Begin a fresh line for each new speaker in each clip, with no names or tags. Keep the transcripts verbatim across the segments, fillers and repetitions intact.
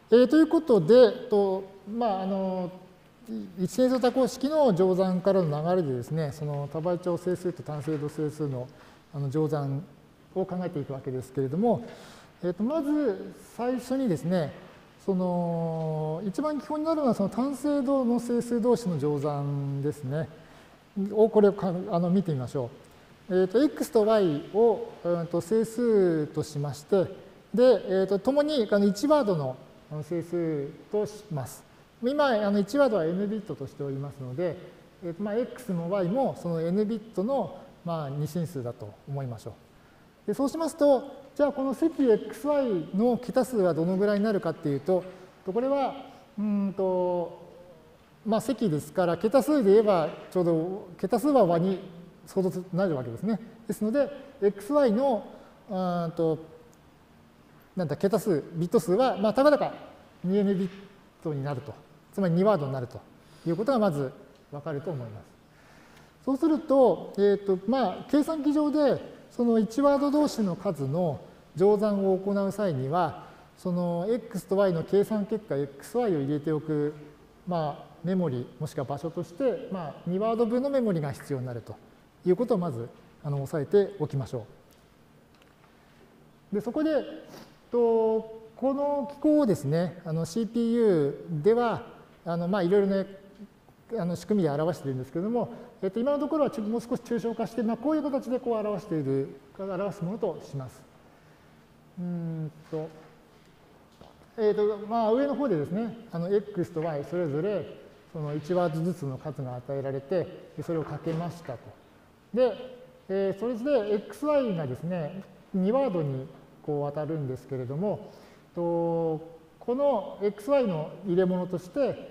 えー、ということで、とまあ、あの一変数多項式の乗算からの流れでですね、その多倍調整数と単精度整数のあの乗算を考えていくわけですけれども、えー、とまず最初にですね、その一番基本になるのはその単精度の整数同士の乗算ですね。をこれをかあの見てみましょう。えー、と x と y を、えー、と整数としまして、で、えー、と共にあのいちワードの整数とします。今、あのいちワードは n ビットとしておりますので、えーとまあ、x も y もその n ビットのまあ二進数だと思いましょう。でそうしますと、じゃあこの積 xy の桁数はどのぐらいになるかっていうと、これは、うんと、まあ積ですから、桁数で言えばちょうど、桁数は和に相当なるわけですね。ですので、xy の、うんと、なんだ、桁数、ビット数は、まあ、たかだか にエヌ ビットになると。つまりにワードになるということがまずわかると思います。そうすると、えっと、まあ、計算機上で、そのいちワード同士の数の乗算を行う際には、その x と y の計算結果 xy を入れておく、まあ、メモリもしくは場所として、まあ、にワード分のメモリが必要になるということをまずあの押さえておきましょう。でそこで、とこの機構をですね、あの シーピーユー では、あのまあいろいろね、あの仕組みで表しているんですけれども、えっと、今のところはもう少し抽象化して、まあ、こういう形でこう表している、表すものとします。うんと、えっと、まあ上の方でですね、あの x と y それぞれそのいちワードずつの数が与えられて、それをかけましたと。で、えー、それで xy がですね、にワードにこう当たるんですけれども、とこの xy の入れ物として、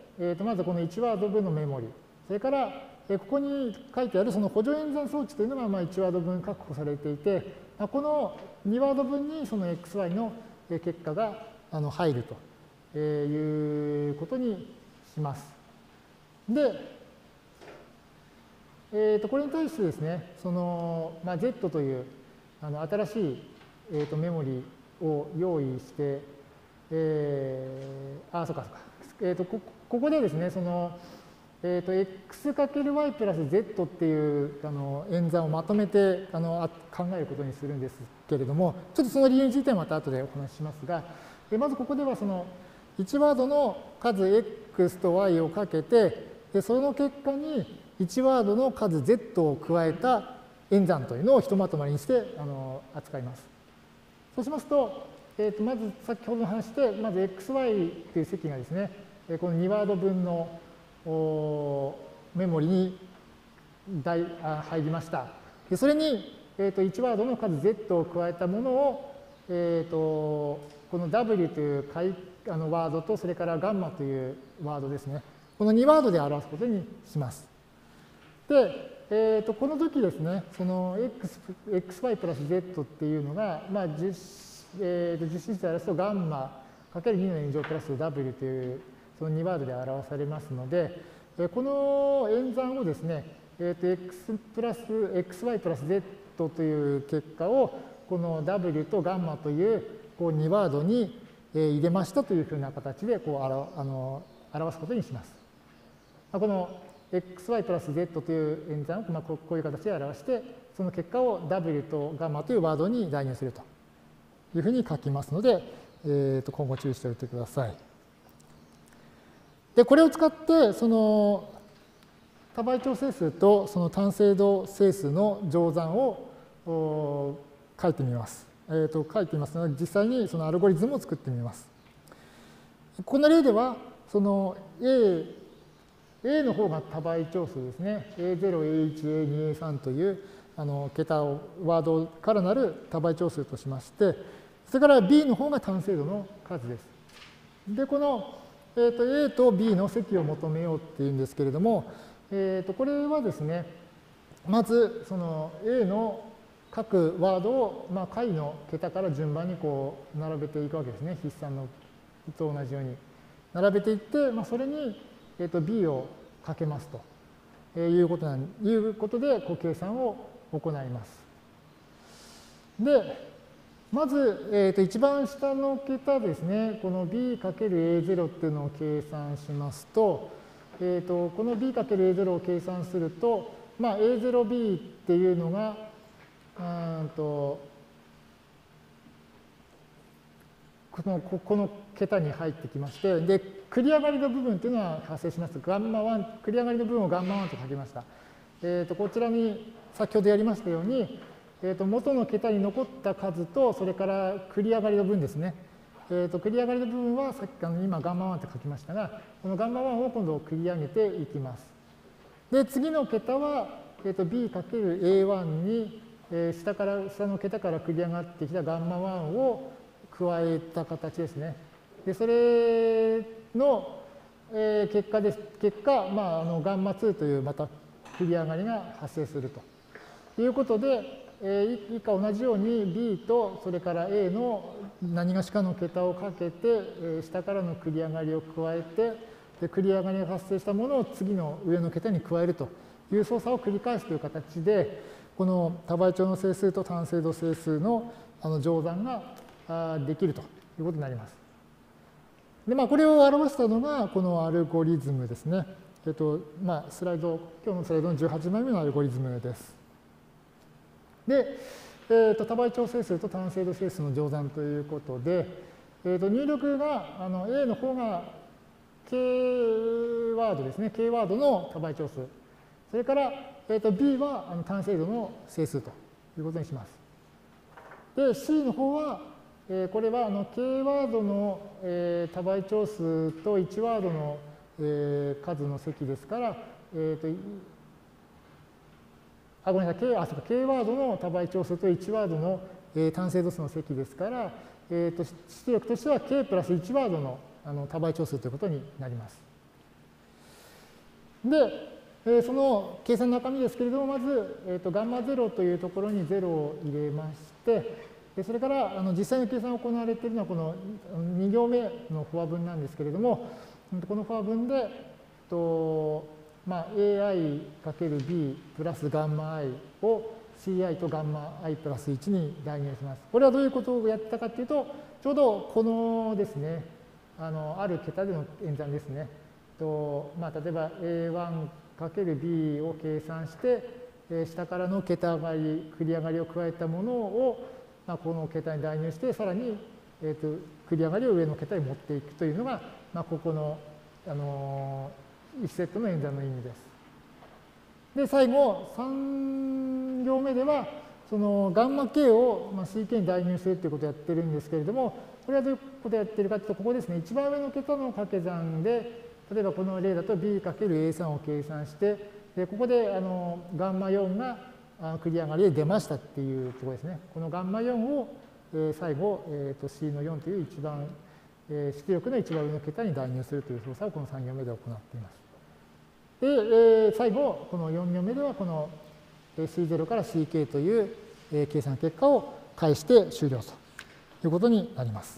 えー、とまずこのいちワード分のメモリ、それから、えー、ここに書いてあるその補助演算装置というのがまあいちワード分確保されていて、まあ、このにワード分にその xy の結果があの入るということにします。で、えー、とこれに対してですね、その、まあ、Z というあの新しい、えー、とメモリを用意して、えー、あ、そうかそうか。えー、とこここでですね、その、えー、と x×y プラス z っていうあの演算をまとめてあの考えることにするんですけれども、ちょっとその理由についてはまた後でお話ししますが、まずここではそのいちワードの数 x と y をかけて、でその結果にいちワードの数 z を加えた演算というのをひとまとまりにしてあの扱います。そうしますと、えー、とまず先ほどの話で、まず xy という積がですね、このにワード分のメモリに入りました。でそれに、えー、といちワードの数 z を加えたものを、えー、とこの w というあのワードと、それからガンマというワードですね。このにワードで表すことにします。で、えー、とこの時ですね、その x、xy プラス z っていうのが、まあ実えー、と実質で表すとガンマかけるにのに乗プラス w というそのにワードで表されますので、この演算をですね、えー、と x プラス xy プラス z という結果をこの w とガンマというこうにワードに入れましたというふうな形でこうあらあの表すことにします。この xy プラス z という演算をまあこういう形で表して、その結果を w とガンマというワードに代入するというふうに書きますので、えー、と今後注意しておいてください。で、これを使って、その多倍調整数とその単精度整数の乗算を書いてみます。えー、と書いてみますので、実際にそのアルゴリズムを作ってみます。この例では、その A、A の方が多倍調数ですね。エーゼロ、エーワン、エーツー、エースリー というあの桁を、ワードからなる多倍調数としまして、それから B の方が単精度の数です。で、この、えー、と A と B の積を求めようっていうんですけれども、えー、とこれはですね、まずその A の各ワードを、まあ、解の桁から順番にこう並べていくわけですね。筆算のと同じように。並べていって、まあ、それに、えー、と B をかけますということなんいうことでこう計算を行います。で、 まず、えー、と一番下の桁ですね、この b かける エーゼロ っていうのを計算しますと、えー、とこの b かける エーゼロ を計算すると、まあ、エーゼロビー っていうのが、うんとこのここの桁に入ってきまして、で、繰り上がりの部分っていうのは発生します。ガンマワン、繰り上がりの部分をガンマワンと書きました。えー、とこちらに先ほどやりましたように、えー、と元の桁に残った数と、それから繰り上がりの分ですね。えー、と繰り上がりの部分はさっきあの今ガンマワンって書きましたが、このガンマワンを今度繰り上げていきます。で、次の桁は、えー、と b かける エーワン に、えー、下から、下の桁から繰り上がってきたガンマワンを加えた形ですね。で、それの、えー、結果です。結果、まあ、あのガンマツーというまた繰り上がりが発生するということで、えー、以下同じように b とそれから a の何がしかの桁をかけて、えー、下からの繰り上がりを加えて、で繰り上がりが発生したものを次の上の桁に加えるという操作を繰り返すという形で、この多倍調の整数と単精度整数のあの乗算ができるということになります。で、まあ、これを表したのがこのアルゴリズムですね。えっと、まあ、スライド、今日のスライドのじゅうはちまいめのアルゴリズムです。で、えー、と多倍調整数と単精度整数の乗算ということで、えー、と入力があの A の方が K ワードですね、K ワードの多倍調数。それから、えー、と B はあの単精度の整数ということにします。で、C の方は、えー、これはあの K ワードの、えー、多倍調数といちワードの、えー、数の積ですから、えー、とあ、ごめんなさい、K、あ、そうか、K ワードの多倍調数といちワードの、えー、単精度数の積ですから、えー、と出力としては K プラスいちワードの、あの多倍調数ということになります。で、えー、その計算の中身ですけれども、まず、えー、とガンマゼロというところにゼロを入れまして、でそれからあの実際の計算が行われているのはこのに行目のフォア分なんですけれども、このフォア分で、とまあ、エーアイかけるビー プラスガンマ i を シーアイ とガンマ i プラスいちに代入します。これはどういうことをやったかというと、ちょうどこのですね、あのある桁での演算ですね。とまあ、例えば エーワンかけるビー を計算して、えー、下からの桁上がり、繰り上がりを加えたものを、まあ、この桁に代入して、さらに、えー、と繰り上がりを上の桁に持っていくというのが、まあ、ここの、あのーいちセットの演算の意味です。で、最後、さん行目では、そのガンマ K を シーケー に代入するということをやってるんですけれども、これはどういうことをやってるかというと、ここですね、一番上の桁の掛け算で、例えばこの例だと ビーかけるエースリー を計算して、でここであのガンマよんが繰り上がりで出ましたっていうところですね。このガンマよんを、えー、最後、えー、と シー のよんという一番、えー、出力の一番上の桁に代入するという操作をこのさん行目で行っています。で、えー、最後、このよん行目では、この シーゼロ から シーケー という、えー、計算結果を返して終了ということになります。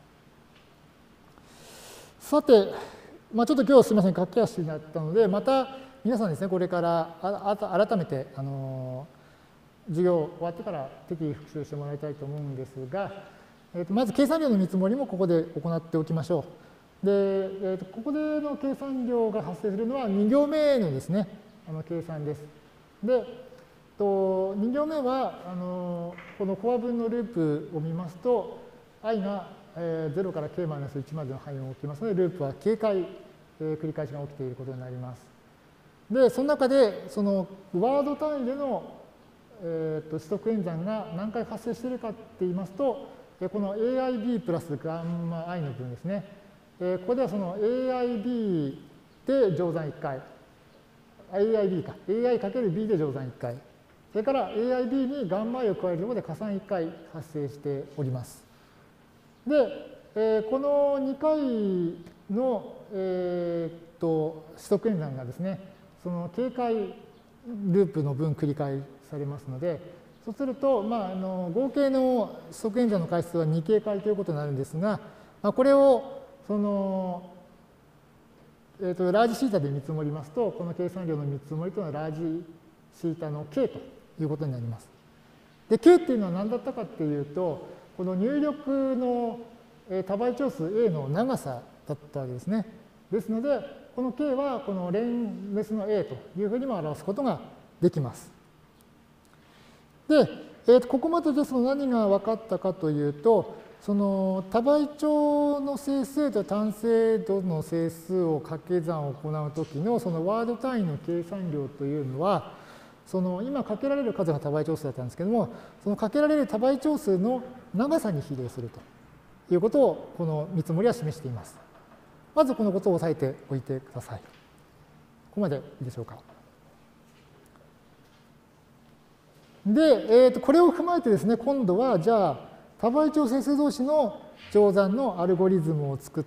さて、まあ、ちょっと今日すみません、駆け足になったので、また皆さんですね、これからああ改めて、あのー、授業終わってから適宜復習してもらいたいと思うんですが、えー、とまず計算量の見積もりもここで行っておきましょう。で、えー、とここでの計算量が発生するのはに行目のですね、あの計算です。で、とに行目はあのこのフォア分のループを見ますと、i が、えー、ゼロから k マイナスいちまでの範囲を置きますので、ループは警戒、えー、繰り返しが起きていることになります。で、その中で、そのワード単位での、えー、と指則演算が何回発生しているかって言いますと、この エーアイビー プラスガンマ i の分ですね。ここではその エーアイビー で乗算いっかい、エーアイビー か、エーアイかける b で乗算いっかい、それから エーアイビー にガンマ i を加えるところで加算いっかい発生しております。で、このにかいの、えー、と指則演算がですね、その警戒ループの分繰り返されますので、そうすると、まあ、あの合計の指則演算の回数はに警戒ということになるんですが、まあ、これをその、えー、とラージシータで見積もりますと、この計算量の見積もりというのはラージシータの k ということになります。で、k っていうのは何だったかっていうと、 この入力の多倍長数 A の長さだったわけですね。ですので、この K はこの連列の A というふうにも表すことができます。で、えー、とここまででその何が分かったかというと、その多倍長の整数と単精度の整数を掛け算を行うときのそのワード単位の計算量というのは、その今かけられる数が多倍長数だったんですけども、そのかけられる多倍長数の長さに比例するということをこの見積もりは示しています。まずこのことを押さえておいてください。ここまでいいでしょうか。で、えー、とこれを踏まえてですね、今度はじゃあ多倍長整数同士の乗算のアルゴリズムを作って、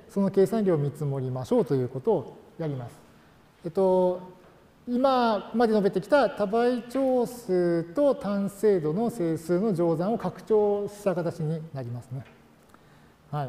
その計算量を見積もりましょうということをやります。えっと、今まで述べてきた多倍長数と単精度の整数の乗算を拡張した形になりますね。はい。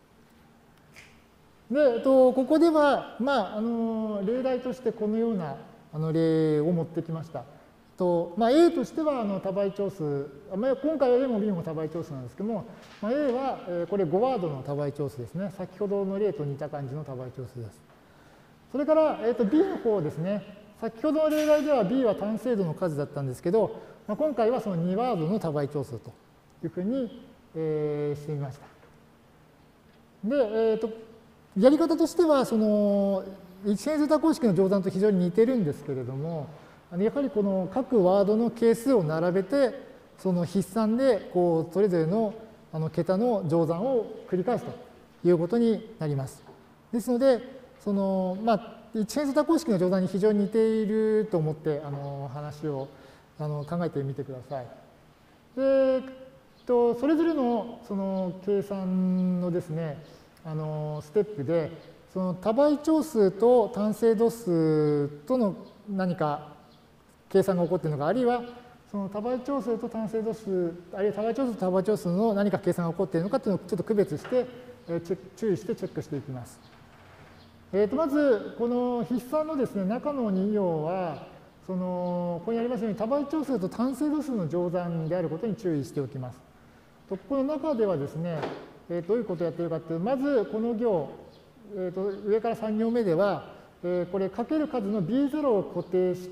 で、えっと、ここでは、まあ、あの例題としてこのようなあの例を持ってきました。とまあ、A としてはあの多倍長数、まあ、今回は A も B も多倍長数なんですけども、まあ、A は、えー、これごワードの多倍長数ですね。先ほどの例と似た感じの多倍長数です。それから、えー、と B の方ですね。先ほどの例題では B は単精度の数だったんですけど、まあ、今回はそのにワードの多倍長数というふうに、えー、してみました。で、えー、とやり方としては、その一変数多項式の乗算と非常に似てるんですけれども、やはりこの各ワードの係数を並べて、その筆算でこうそれぞれのあの桁の乗算を繰り返すということになります。ですので、そのまあ、一変数多項式の乗算に非常に似ていると思ってあの話をあの考えてみてください。で、とそれぞれのその計算のですね、あのステップで、その多倍長数と単精度数との何か計算が起こっているのか、あるいはその多倍長数と単精度数、あるいは多倍長数と多倍長数の何か計算が起こっているのかというのをちょっと区別して、えー、注意してチェックしていきます。えー、とまず、この筆算のですね、中のに行は、そのここにありますように多倍長数と単精度数の乗算であることに注意しておきます。とこの中ではですね、えー、どういうことをやっているかというと、まずこの行、えー、と上からさん行目では、えー、これかける数の ビーゼロ を固定して、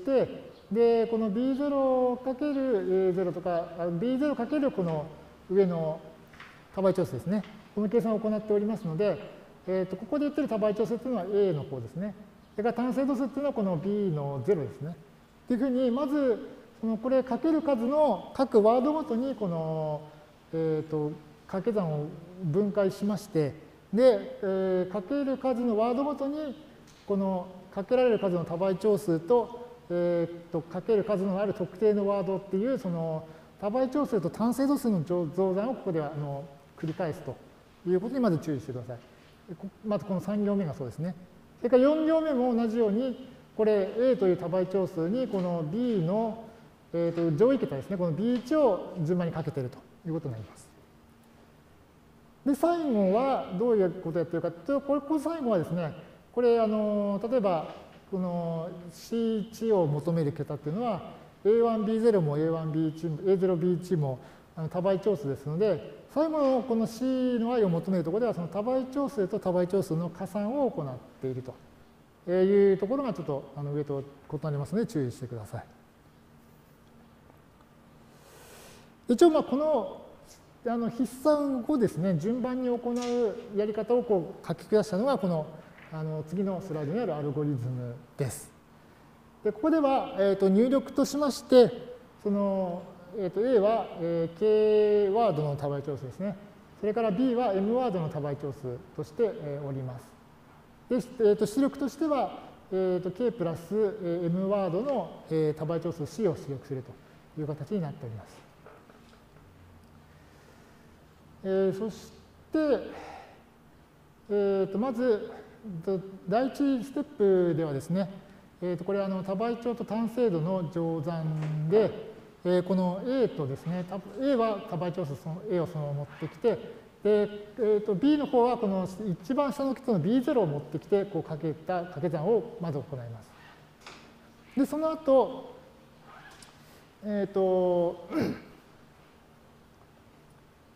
で、この ビーゼロかけるゼロ とか、ビーゼロかけるこの上の多倍長数ですね。この計算を行っておりますので、えー、とここで言ってる多倍長数というのは A の方ですね。それから単精度数というのはこの B のゼロですね。というふうに、まず、そのこれかける数の各ワードごとにこの、えー、と掛け算を分解しまして、で、えー、かける数のワードごとにこのかけられる数の多倍長数とえー、とかける数のある特定のワードっていうその多倍長数と単精度数の増算をここではあの繰り返すということにまず注意してください。まずこのさん行目がそうですね。それからよん行目も同じように、これ A という多倍長数にこの B の、えー、と上位桁ですね、この ビーいち を順番にかけているということになります。で、最後はどういうことをやっているかというと、これこれ最後はですね、これあの例えばこの シーいち を求める桁っていうのは エーワンビーゼロ も エーワンビーいち も エーゼロビーいち も多倍長数ですので、最後のこの C の i を求めるところではその多倍長数と多倍長数の加算を行っているというところがちょっとあの上と異なりますので注意してください。一応まあこのあの筆算をですね、順番に行うやり方をこう書き下したのがこのあの次のスライドにあるアルゴリズムです。でここでは、えー、と入力としまして、その、えー、と A は、えー、K ワードの多倍長数ですね。それから B は M ワードの多倍長数として、えー、おります。で、えー、と出力としては、えー、と K プラス、えー、M ワードの、えー、多倍長数 C を出力するという形になっております。えー、そして、えー、とまず、第一ステップではですね、えー、とこれはあの多倍長と単精度の乗算で、えー、この A とですね、A は多倍長数その A をそのまま持ってきて、でえー、と B の方はこの一番下の桁の ビーゼロ を持ってきて、こうかけた掛け算をまず行います。で、その後、えっ、ー、と、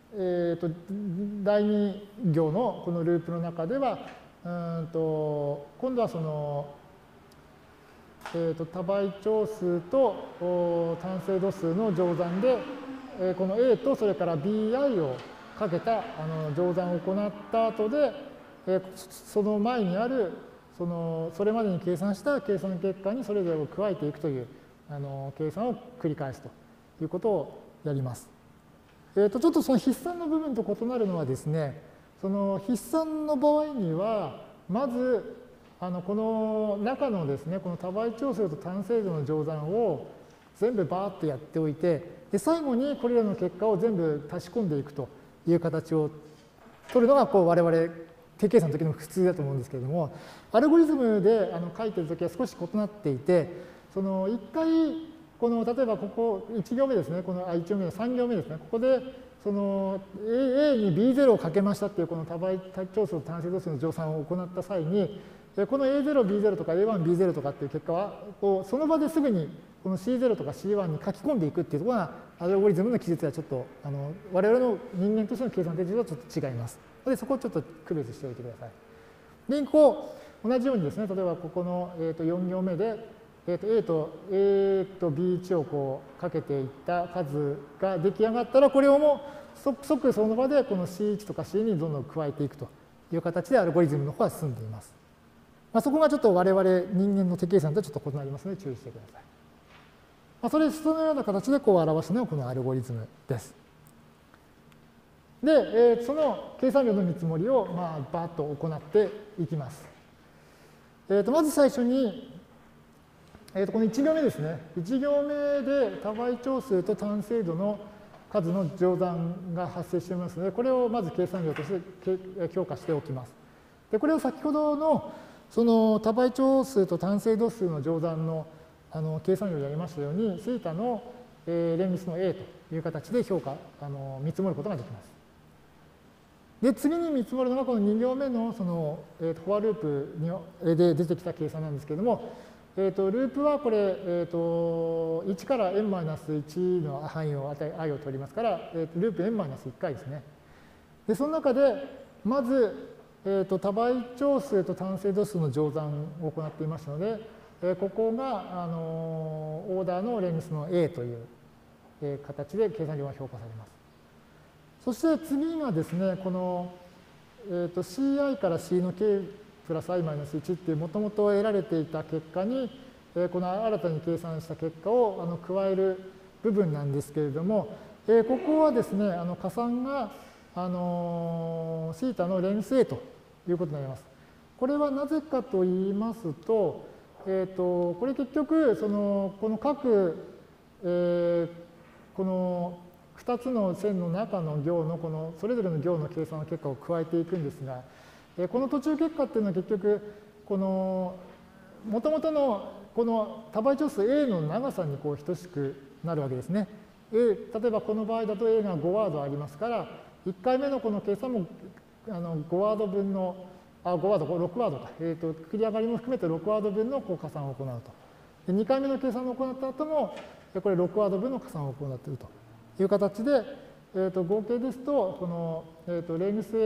えー、とだいに行のこのループの中では、うんと今度はその、えー、と多倍長数と単精度数の乗算で、えー、この A とそれから ビーアイ をかけたあの乗算を行った後で、えー、その前にあるそのそれまでに計算した計算結果にそれぞれを加えていくというあの計算を繰り返すということをやります。えー、とちょっとその筆算の部分と異なるのはですね、その筆算の場合にはまずあのこの中のですねこの多倍長数と単精度の乗算を全部バーッとやっておいて、で最後にこれらの結果を全部足し込んでいくという形を取るのがこう我々定計算の時の普通だと思うんですけれども、アルゴリズムであの書いてる時は少し異なっていて、その一回この例えばここいち行目ですね、このあいち行目のさん行目ですね、ここでその A に ビーゼロ をかけましたっていうこの多倍長数と単精度数の乗算を行った際に、この エーゼロ、ビーゼロ とか エーワン、ビーゼロ とかっていう結果はこうその場ですぐにこの シーゼロ とか シーワン に書き込んでいくっていうところがアルゴリズムの記述はちょっとあの我々の人間としての計算手順とはちょっと違います。のでそこをちょっと区別しておいてください。でこう同じようにですね、例えばここの、えー、とよん行目で、えー、と A と A と ビーいち をこうかけていった数が出来上がったら、これをもう即その場でこの シーワン とか シーツー にどんどん加えていくという形でアルゴリズムの方は進んでいます。まあ、そこがちょっと我々人間の手計算とちょっと異なりますので注意してください。まあ、それそのような形でこう表したのがこのアルゴリズムです。で、えー、その計算量の見積もりをまあバーッと行っていきます。えー、とまず最初に、えー、とこのいち行目ですね。いち行目で多倍長数と単精度の数の乗算が発生していますので、これをまず計算量として強化しておきます。でこれを先ほどのその多倍長数と単精度数の乗算のあの計算量をやりましたように、θの、えー、連立の A という形で評価あの見積もることができます。で次に見積もるのがこのに行目のその、えー、とフォアループにで出てきた計算なんですけれども、えー、とループはこれ、えー、といちから エヌマイナスいち の範囲を与え i を取りますから、えー、とループ エヌマイナスいち 回ですね。でその中でまず、えー、と多倍長数と単精度数の乗算を行っていましたので、えー、ここが、あのー、オーダーの連立の A という、えー、形で計算量が評価されます。そして次がですね、この、えー、と シーアイ から C の K プラス i マイナスいちっていうもともと得られていた結果に、えー、この新たに計算した結果をあの加える部分なんですけれども、えー、ここはですね、あの加算があのー、θ の連立 A ということになります。これはなぜかと言いますと、えー、とこれ結局そのこの各、えー、このふたつの線の中の行のこのそれぞれの行の計算の結果を加えていくんですが、えー、この途中結果っていうのは結局このもともとのこの多倍長数 A の長さにこう等しくなるわけですね。A、例えばこの場合だと A がごワードありますから、いっかいめのこの計算もあのごワード分のあごワード、ろくワードか、えー、と繰り上がりも含めてろくワード分のこう加算を行うと。でにかいめの計算を行った後も、これろくワード分の加算を行っているという形で、えー、と合計ですと、この、えー、と連立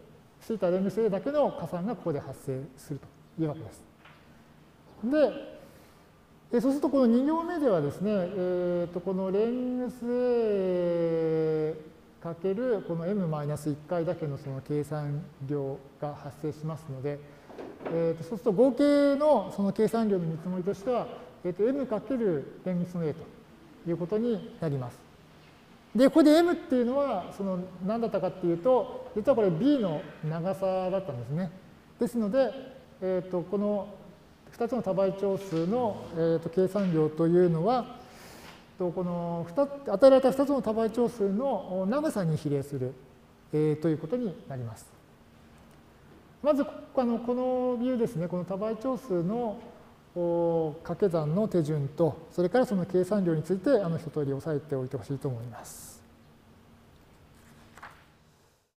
A、θ 連立 A だけの加算がここで発生するというわけです。で、えそうするとこのに行目ではですね、えー、とこの連立 A かけるこの エムマイナスいち 回だけのその計算量が発生しますので、えー、とそうすると合計のその計算量の見積もりとしては、えー、と M かける連立の A ということになります。で、ここで M っていうのはその何だったかっていうと、実はこれ B の長さだったんですね。ですので、えー、とこのふたつの多倍長数の、えー、と計算量というのは、この与えられたふたつの多倍長数の長さに比例する、えー、ということになります。まずあのこの理由ですね、この多倍長数の掛け算の手順と、それからその計算量についてあの一通り押さえておいてほしいと思います。